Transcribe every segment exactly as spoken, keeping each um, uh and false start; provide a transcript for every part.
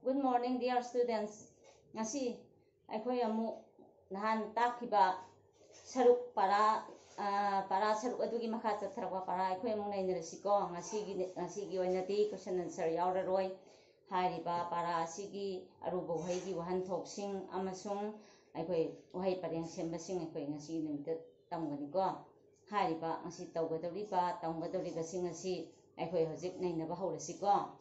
Good morning, dear students. Ngasi akhoi amu nahan takiba saruk para para saruk adugi makha chathrakwa para akhoi amu nainarasiko ngasi gi ngasi gi oinati question answer yauraroi hariba para asigi aruba wahai wahan thoksing amasung akhoi wahai pareng sembasing akhoi ngasi numit tamgani ko hariba ngasi tawgadoriba tamgadoriba sing ngasi akhoi hojik nainaba haurasiko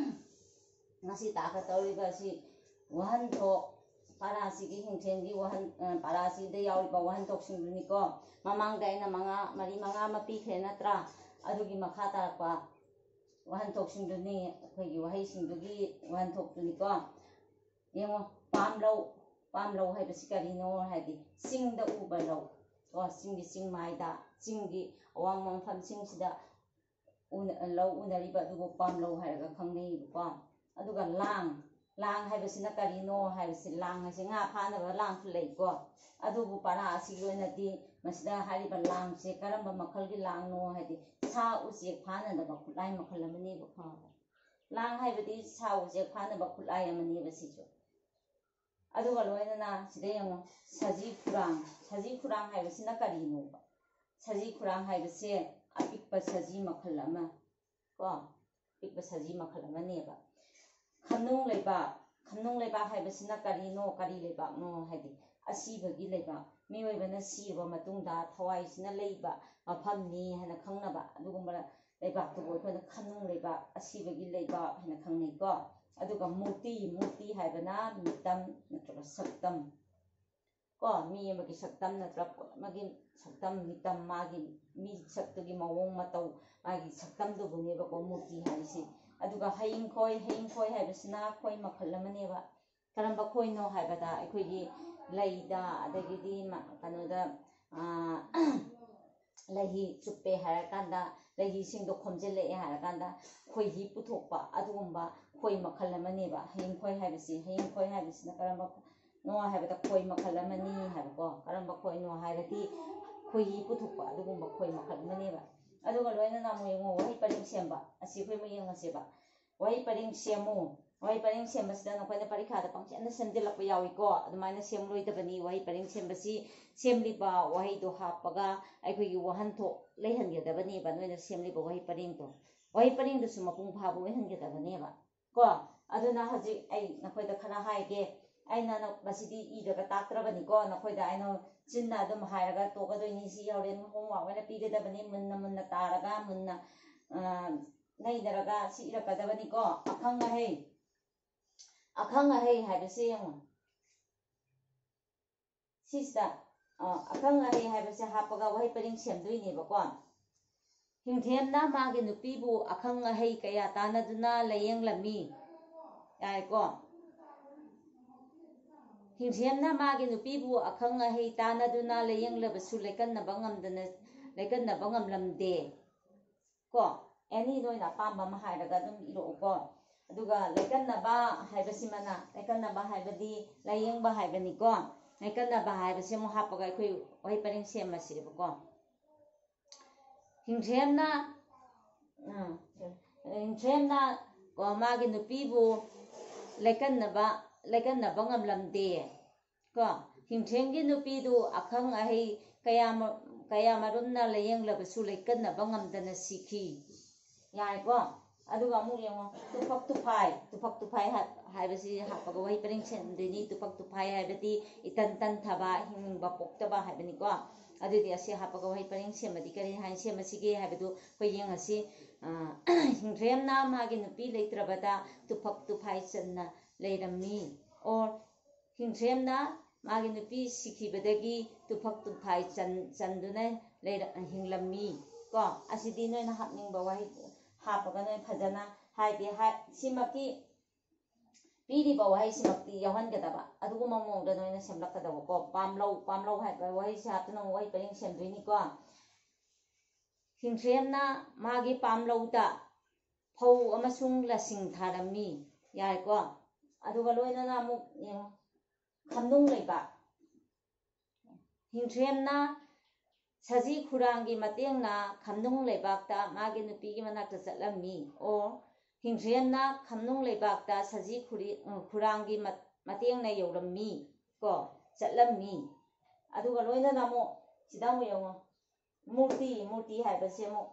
ngasi taka tawriba si wahan thok para asigi hingthengi wahan para asida yauriba wahan thoksing duni ko mamangda aina manga mari manga mapi khe natra adugi makha tarakpa wahan thoksing duni akhoi gi wahai sing dugi wahan thok duni ko yengo pamlo pamlo hai basi karino hadi singda uba lo ko singi sing maida singi awang mangpham sing sida un lo unariba dugo pamlo hai ga khangnei ko aduga lang lang hai basi na karino hai basi lang hai nga phana ba lang lei ko adubu para asigi onati masida hariba lang se karamba makhal gi lang no hadi sa usek phana da ba khulai makhal amani ba kha lang hai badi sa usek phana ba khulai amani ba si jo aduga loina na sida yango saji khurang saji khurang hai basi na karino ba saji khurang hai basi apik pa saji makhal ama ko apik pa saji makhal amani ba khamnung leiba khamnung leiba hai basina karino kari leiba no hadi asibagi leiba mioi bana siba matungda thawai sina leiba mafamni hana khangnaba adugumba leiba to boi khona khamnung leiba asibagi leiba hana khangnei ko aduga muti muti hai bana mitam natra saktam ko mi amagi saktam natra magi saktam mitam magi mi saktugi mawong matau magi saktam do buneba ko muti haisi aduga haing khoi haing khoi hai basina khoi makhal amane ba karamba khoi no hai bada akhoi gi leida adagi di kanoda lahi chuppe harakanda lahi singdo khomjele harakanda khoi hi puthokpa adugumba khoi makhal amane ba haing khoi hai basi haing khoi hai basina karamba no hai bada khoi makhal amani hai ko karamba khoi no hai rati khoi hi puthokpa adugumba khoi makhal amane ba aduga loina na mo yengo wahai paring semba asi khoi mo yenga seba wahai paring semu wahai paring semba sida no khoina parikha da pangchen na sendilakpa yawi ko adumaina semloi da bani wahai paring semba si semli ba wahai do hapaga aikhoi gi wahan tho leihange da bani ba noina semli ba wahai paring to wahai paring du su mapung phabu leihange da bani ba ko aduna haji ai na khoi da khana haige aina na basidi i daga taktra bani ko na khoi da aina chinna dum hairaga to ga doi ni si yauren homework wena pige da bani munna munna taraga munna nei daraga si ira ka da bani ko akhang nga hei akhang nga hei ha bese yang sista akhang nga hei ha bese hapaga wahai paring semdoi ni ba ko hingthem na ma ge nupi bu akhang nga hei kaya tanaduna layeng lami ai ko hingthem na ma ge nupi bu akhang nga hei tanaduna layeng labasu lekan na bangam dana lekan na bangam lamde ko any noina pamba ma hairaga dum iro ko aduga lekan na ba haibasi mana lekan na ba haibadi layeng ba haibani ko lekan na ba haibasi mo hapaga khoi wahai paring sem masiri ko hingthem na hingthem na ko ma ge nupi bu lekan na ba lekan na bangam lamde ko hingthem gi nupi du akhang ahei kaya kaya marum na layeng labasu lekan na bangam dana sikhi yai ko aduga mu yengo tupak tupai tupak tupai hai basi hapaga wahai paring sem deni tupak tupai hai bati itan tan thaba hingba pokta ba hai bani ko adudi ase hapaga wahai paring sem adi kari hai sem asige hai badu koi yeng asi hingthem na ma ge nupi leitrabada tupak tupai channa leirammi or hingthem na ma ge nupi sikhibadagi tupak tupai chan chanduna leira hinglammi ko asidi noina hapning ba wahai hapaga noi phajana haide hai simaki piri ba wahai simaki yawan ga daba adugo mamong da noina semlak ka daw ko pamlo pamlo hai ba wahai sa hatna wahai paring semdoi ni ko hingthem na magi pamlo da phau amasung lasing tharami yai ko aduga loina na mu khamnung leiba hingthem na saji khurang gi mateng na khamnung leibak ta magi nupi gi manak ta chatlammi o ꯍꯤꯡꯊ꯭ꯔꯦꯟꯅ ꯈꯝꯅꯨꯡ ꯂꯩꯕꯥꯛꯇ ꯁꯖꯤ ꯈꯨꯔꯥꯡꯒꯤ ꯃꯇꯦꯡꯅ ꯌꯧꯔꯝꯃꯤ ꯀꯣ ꯆꯠꯂꯝꯃꯤ ꯑꯗꯨꯒ ꯂꯣꯏꯅꯅ ꯑꯃꯨꯛ ꯁꯤꯗ ꯑꯃꯨꯛ ꯌꯦꯡꯉꯣ ꯃꯨꯔꯇꯤ ꯃꯨꯔꯇꯤ ꯍꯥꯏꯕꯁꯦ ꯑꯃꯨꯛ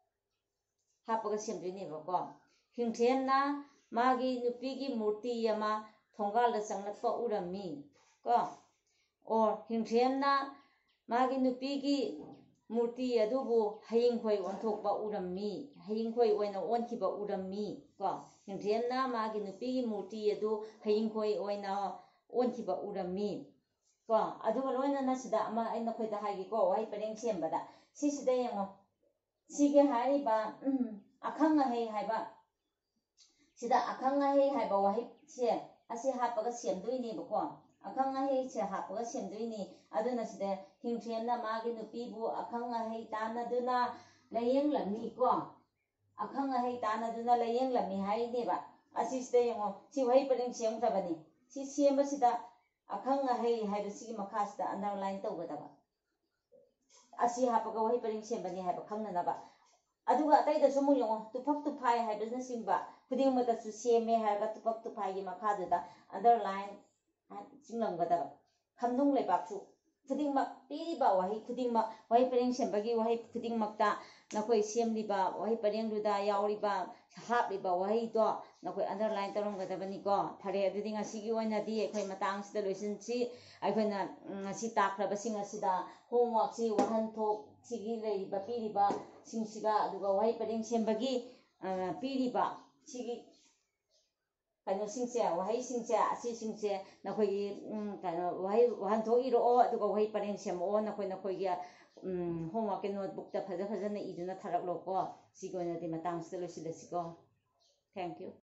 ꯍꯥꯞꯄꯒ ꯁꯦꯝꯗꯣꯏꯅꯦꯕꯀꯣ ꯍꯤꯡꯊ꯭ꯔꯦꯟꯅ ꯃꯥꯒꯤ ꯅꯨꯄꯤꯒꯤ ꯃꯨꯔꯇꯤ ꯑꯃ ꯊꯣꯡꯒꯥꯜꯗ ꯆꯪꯂꯛꯄ ꯎꯔꯝꯃꯤ ꯀꯣ ꯑꯣꯔ ꯍꯤꯡꯊ꯭ꯔꯦꯟꯅ ꯃꯥꯒꯤ ꯅꯨꯄꯤꯒꯤ ꯃꯨꯔꯇꯤ ꯑꯗꯨꯕꯨ ꯍꯌꯤꯡꯈꯣꯏ ꯑꯣꯟꯊꯣꯛꯄ ꯎꯔꯝꯃꯤ ꯍꯌꯤꯡꯈꯣꯏ ꯑꯣꯏꯅ ꯑꯣꯟꯈꯤꯕ ꯎꯔꯝꯃꯤ ꯀꯣ ꯍꯤꯡꯊ꯭ꯔꯦꯟꯅ ꯃꯥꯒꯤ ꯅꯨꯄꯤꯒꯤ ꯃꯨꯔꯇꯤ ꯑꯗꯨ ꯍꯌꯤꯡꯈꯣꯏ ꯑꯣꯏꯅ ꯑꯣꯟꯈꯤꯕ ꯎꯔꯝꯃꯤ ꯀꯣ ꯑꯗꯨꯒ ꯂꯣꯏꯅꯅ ꯁꯤꯗ ꯑꯃ ꯑꯩ ꯅꯈꯣꯏꯗ ꯍꯥꯏꯒꯦꯀꯣ ꯋꯥꯍꯩ ꯄꯔꯦꯡ ꯁꯦꯝꯕꯗ ꯁꯤꯁꯤꯗ ꯌꯦꯡꯉꯣ ꯁꯤꯒꯤ ꯍꯥꯏꯔꯤꯕ ꯑꯈꯪ ꯑꯍꯩ ꯍꯥꯏꯕ ꯁꯤꯗ ꯑꯈꯪ ꯑꯍꯩ ꯍꯥꯏꯕ ꯋꯥꯍꯩꯁꯦ ꯑꯁꯤ ꯍꯥꯞꯄꯒ ꯁꯦꯝꯗꯣꯏꯅꯦꯕꯀꯣ ꯑꯈꯪ ꯑꯍꯩꯁꯦ ꯍꯥꯞꯄꯒ ꯁꯦꯝꯗꯣꯏꯅꯤ ꯑꯗꯨꯅ ꯁꯤꯗ ꯍꯤꯡꯊ꯭ꯔꯦꯟꯅ ꯃꯥꯒꯤ ꯅꯨꯄꯤꯕꯨ ꯑꯈꯪ ꯑꯍꯩ ꯇꯥꯟꯅꯗꯨꯅ ꯂꯥꯏꯌꯦꯡꯂꯝꯃꯤ ꯀꯣ ꯑꯈꯪ ꯑꯍꯩ ꯇꯥꯟꯅꯗꯨꯅ ꯂꯥꯏꯌꯦꯡꯂꯝꯃꯤ ꯍꯥꯏꯅꯦꯕ ꯑꯁꯤꯁꯤꯗ ꯌꯦꯡꯉꯣ ꯁꯤ ꯋꯥꯍꯩ ꯄꯔꯦꯡ ꯁꯦꯝꯒꯗꯕꯅꯤ ꯁꯤ ꯁꯦꯝꯕꯁꯤꯗ ꯑꯈꯪ ꯑꯍꯩ ꯍꯥꯏꯕꯁꯤꯒꯤ ꯃꯈꯥꯁꯤꯗ ꯑꯟꯗꯔꯂꯥꯏꯟ ꯇꯧꯒꯗꯕ ꯑꯁꯤ ꯍꯥꯞꯄꯒ ꯋꯥꯍꯩ ꯄꯔꯦꯡ ꯁꯦꯝꯕꯅꯤ ꯍꯥꯏꯕ ꯈꯪꯅꯅꯕ ꯑꯗꯨꯒ ꯑꯇꯩꯗꯁꯨ ꯑꯃꯨꯛ ꯌꯦꯡꯉꯣ ꯇꯨꯐꯛ ꯇꯨꯐꯥꯏ ꯍꯥꯏꯕꯅꯆꯤꯡꯕ ꯈꯨꯗꯤꯡꯃꯛꯇꯁꯨ ꯁꯦꯝꯃꯦ ꯍꯥꯏꯔꯒ ꯇꯨꯐꯛ ꯇꯨꯐꯥꯏꯒꯤ ꯃꯈꯥꯗꯨꯗ ꯑꯟꯗꯔꯂꯥꯏꯟ ꯆꯤꯡꯂꯝꯒꯗꯕ ꯈꯝꯅꯨꯡ ꯂꯩꯕꯥꯛꯁꯨ ꯈꯨꯗꯤꯡꯃꯛ ꯄꯤꯔꯤꯕ ꯋꯥꯍꯩ ꯈꯨꯗꯤꯡꯃꯛ ꯋꯥꯍꯩ ꯄꯔꯦꯡ ꯁꯦꯝꯕꯒꯤ ꯋꯥꯍꯩ ꯈꯨꯗꯤꯡꯃꯛꯇ ꯅꯈꯣꯏ ꯁꯦꯝꯂꯤꯕ ꯋꯥꯍꯩ ꯄꯔꯦꯡꯗꯨꯗ ꯌꯥꯎꯔꯤꯕ ꯍꯥꯞꯂꯤꯕ ꯋꯥꯍꯩꯗꯣ ꯅꯈꯣꯏ ꯑꯟꯗꯔꯂꯥꯏꯟ ꯇꯧꯔꯝꯒꯗꯕꯅꯤꯀோ ꯐꯔꯦ ꯑꯗꯨꯗꯤ ꯉꯁꯤꯒꯤ ꯑꯣꯏꯅꯗꯤ ꯑꯩꯈꯣꯏ ꯃꯇꯥꯡꯁꯤꯗ ꯂꯣꯏꯁꯤꯟꯁꯤ ꯑꯩꯈꯣꯏꯅ ꯉꯁꯤ ꯇꯥꯛꯈ꯭ꯔꯕꯁꯤꯡ ꯑꯁꯤꯗ ꯍꯣꯝꯋꯥꯔꯛꯁꯤ ꯋꯥꯍꯟꯊꯣꯛꯁꯤꯒꯤ ꯂꯩꯔꯤꯕ ꯄꯤꯔꯤꯕ ꯁꯤꯡꯁꯤꯒ ꯑꯗꯨꯒ ꯋꯥꯍꯩ ꯄꯔꯦꯡ ꯁꯦꯝꯕꯒꯤ ꯄꯤꯔꯤꯕ ꯁꯤꯒꯤ ꯀꯩꯅꯣꯁꯤꯡꯁꯦ ꯋꯥꯍꯩꯁꯤꯡꯁꯦ ꯑꯁꯤꯁꯤꯡꯁꯦ ꯅꯈꯣꯏꯒꯤ ꯀꯩꯅꯣ ꯋꯥꯍꯩ ꯋꯥꯍꯟꯊꯣꯛ ꯏꯔꯛꯑꯣ ꯑꯗꯨꯒ ꯋꯥꯍꯩ ꯄꯔꯦꯡ ꯁꯦꯝꯃꯛꯑꯣ ꯅꯈꯣꯏ ꯅꯈꯣꯏꯒꯤ ꯍꯣꯝꯋꯥꯔꯛꯀꯤ ꯅꯣꯠꯕꯨꯛꯇ ꯐꯖ ꯐꯖꯅ ꯏꯗꯨꯅ ꯊꯥꯔꯛꯂꯣꯀꯣ ꯁꯤꯒꯤ ꯑꯣꯏꯅꯗꯤ ꯃꯇꯥꯡꯁꯤꯗ ꯂꯣꯏꯁꯤꯜꯂꯁꯤꯀꯣ ꯊꯦꯡꯛ ꯌꯨ